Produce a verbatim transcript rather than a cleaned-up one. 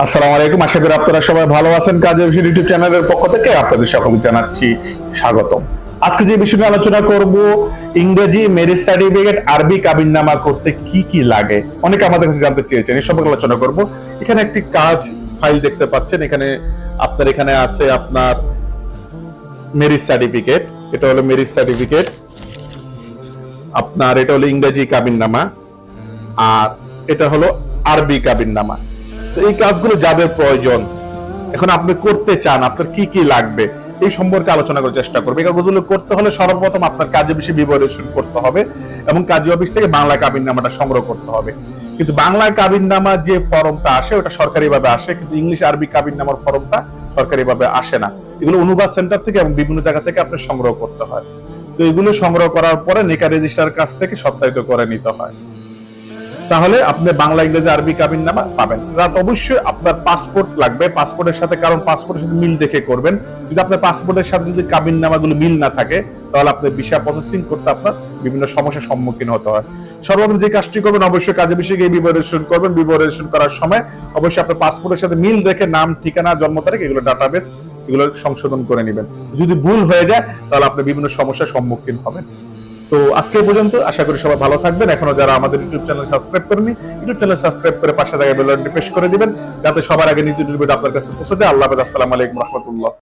আসসালামু আলাইকুম, আশা করি আপনারা সবাই ভালো আছেন। কাজের বিষয় ইউটিউব চ্যানেলের পক্ষ থেকে আপনাদের সকলকে জানাচ্ছি স্বাগতম। আজকে যে বিষয় নিয়ে আলোচনা করব, ইংরেজি ম্যারেজ সার্টিফিকেট আরবি কাবিননামা করতে কি কি লাগে, অনেকে আমাদের কাছে জানতে চেয়েছেন, এই সম্পর্কে আলোচনা করব। এখানে একটি কাজ ফাইল দেখতে পাচ্ছেন, এখানে আপনার এখানে আছে আপনার ম্যারেজ সার্টিফিকেট, এটা হলো ম্যারেজ সার্টিফিকেট, আপনার এটা হলো ইংরেজি কাবিননামা, আর এটা হলো আরবি কাবিননামা। তো এই কাজগুলো যাদের প্রয়োজন, এখন আপনি করতে চান, আপনার কি কি লাগবে এই সম্পর্কে আলোচনা করার চেষ্টা করবো। এই কাজগুলো করতে হলে সর্বপ্রথম আপনার কাজে বেশি বিবরণ করতে হবে এবং কাজী অফিস থেকে বাংলা কাবিননামাটা সংগ্রহ করতে হবে। কিন্তু বাংলা কাবিননামার যে ফর্মটা আসে ওটা সরকারিভাবে আসে, কিন্তু ইংলিশ আরবি কাবিননামার ফর্মটা সরকারিভাবে আসে না। এগুলো অনুবাদ সেন্টার থেকে এবং বিভিন্ন জায়গা থেকে আপনি সংগ্রহ করতে হয়। তো এগুলো সংগ্রহ করার পরে নেকা রেজিস্ট্রার কাছ থেকে সত্যায়িত করে নিতে হয়, তাহলে আপনি বাংলা ইংরেজি আরবি কাবিননামা পাবেন। রাত অবশ্যই আপনার পাসপোর্ট লাগবে, পাসপোর্টের সাথে, কারণ পাসপোর্টের সাথে মিল দেখে করবেন। যদি আপনার পাসপোর্টের সাথে যদি কাবিননামাগুলো মিল না থাকে, তাহলে আপনি ভিসা প্রসেসিং করতে আপনার বিভিন্ন সমস্যার সম্মুখীন হতে হয়। সর্বপ্রথম যে কাজটি করবেন, অবশ্যই কাজে বিষয়ে এই বিবরণ করবেন। বিবরণ করার সময় অবশ্যই আপনার পাসপোর্টের সাথে মিল দেখে নাম, ঠিকানা, জন্ম তারিখ এগুলো ডাটাবেস এগুলো সংশোধন করে নেবেন। যদি ভুল হয়ে যায় তাহলে আপনি বিভিন্ন সমস্যার সম্মুখীন হবেন। তো আজকে পর্যন্ত, আশা করি সবাই ভালো থাকবেন। এখনো যারা আমাদের ইউটিউব চ্যানেল সাবস্ক্রাইব করেনি, ইউটিউব চ্যানেল সাবস্ক্রাইব করে পাশে থাকা বেল আইকনটি প্রেস করে দিবেন, যাতে সবার আগে নিত্য নতুন ভিডিও আপনার কাছে পৌঁছে যায়। আল্লাহ হাফেজ, আসসালামু আলাইকুম রাহমাতুল্লাহ।